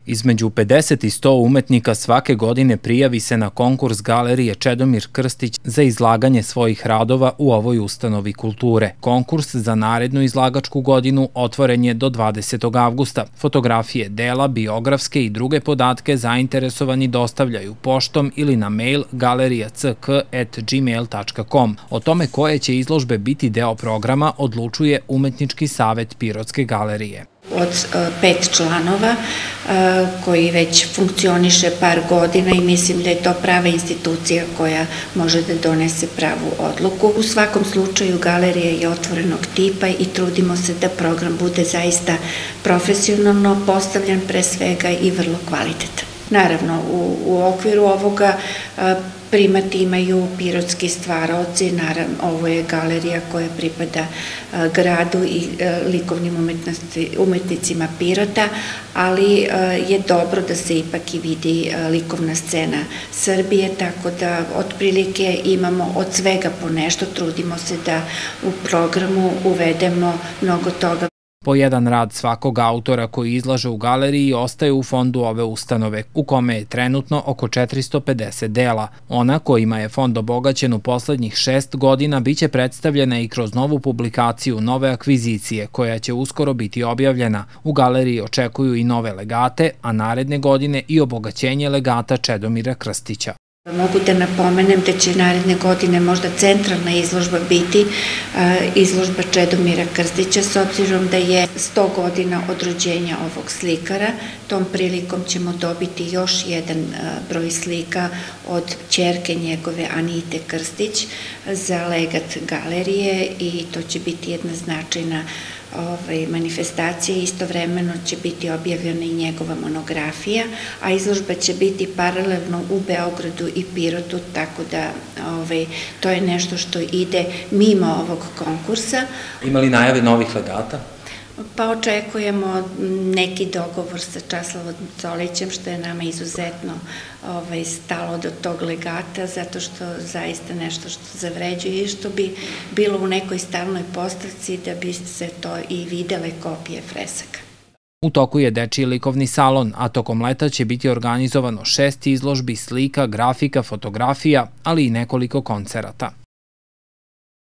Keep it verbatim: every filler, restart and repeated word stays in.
Između pedeset i sto umetnika svake godine prijavi se na konkurs Galerije Čedomir Krstić za izlaganje svojih radova u ovoj ustanovi kulture. Konkurs za narednu izlagačku godinu otvoren je do dvadesetog avgusta. Fotografije, dela, biografske i druge podatke zainteresovani dostavljaju poštom ili na mail galerija c k at gmail tačka com. O tome koje će izložbe biti deo programa odlučuje Umetnički savet Pirotske galerije. Od pet članova koji već funkcioniše par godina i mislim da je to prava institucija koja može da donese pravu odluku. U svakom slučaju galerija je otvorenog tipa i trudimo se da program bude zaista profesionalno postavljen pre svega i vrlo kvalitetan. Naravno, u, u okviru ovoga primat imaju pirotski stvaraoci, naravno ovo je galerija koja pripada gradu i likovnim umetnicima Pirota, ali je dobro da se ipak i vidi likovna scena Srbije, tako da otprilike imamo od svega po nešto, trudimo se da u programu uvedemo mnogo toga. Po jedan rad svakog autora koji izlaže u galeriji ostaje u fondu ove ustanove, u kome je trenutno oko četiristo pedeset dela. Ona, kojima je fond obogaćen u poslednjih šest godina, biće predstavljena i kroz novu publikaciju Nove akvizicije, koja će uskoro biti objavljena. U galeriji očekuju i nove legate, a naredne godine i obogaćenje legata Čedomira Krstića. Mogu da napomenem da će naredne godine možda centralna izložba biti izložba Čedomira Krstića, s obzirom da je sto godina od rođenja ovog slikara. Tom prilikom ćemo dobiti još jedan broj slika od ćerke njegove Anite Krstić za legat galerije i to će biti jedna značajna manifestacija. Istovremeno će biti objavljena i njegova monografija, a izložba će biti paralelno u Beogradu i Pirotu, tako da to je nešto što ide mimo ovog konkursa. Ima li najave novih legata? Pa očekujemo neki dogovor sa Časlavom Colićem, što je nama izuzetno stalo do tog legata, zato što zaista nešto što zavređuje i što bi bilo u nekoj stalnoj postavci da bi se to i videle kopije fresaka. U toku je dečiji likovni salon, a tokom leta će biti organizovano šest izložbi slika, grafika, fotografija, ali i nekoliko koncerata.